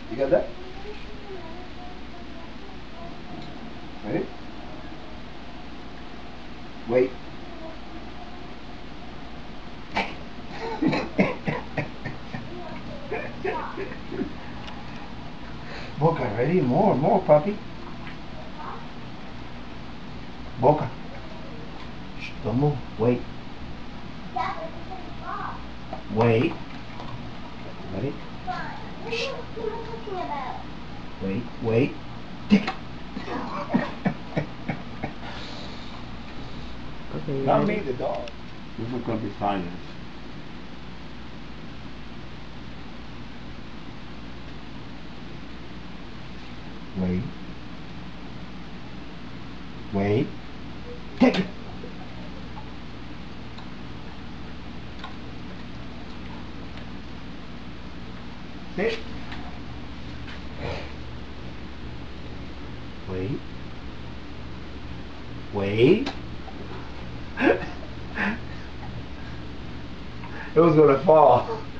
You got that? Ready? Wait. Boca, ready? More, puppy. Boca. Shh, don't move. Wait. Wait. Ready? Shh. Wait. Okay, Not ready? me, the dog. This is gonna be silence. Wait. Wait. Take it. Sit. Wait. Wait. It was gonna fall.